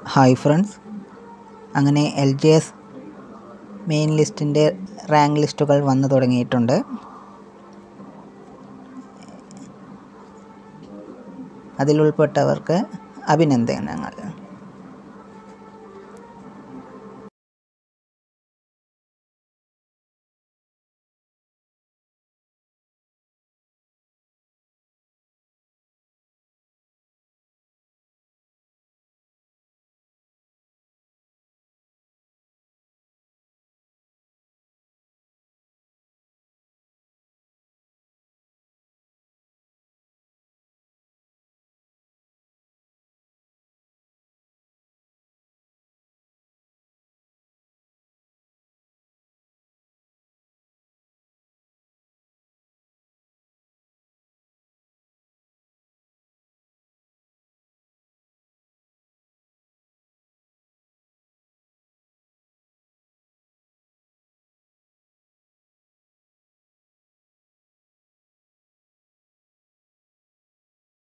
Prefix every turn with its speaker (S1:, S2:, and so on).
S1: Hi friends, അങ്ങനെ LGS main ലിസ്റ്റിൻ്റെ rank ലിസ്റ്റുകൾ വന്നു തുടങ്ങിയിട്ടുണ്ട്. അതിലുൾപ്പെട്ടവർക്ക് അഭിനന്ദനങ്ങൾ.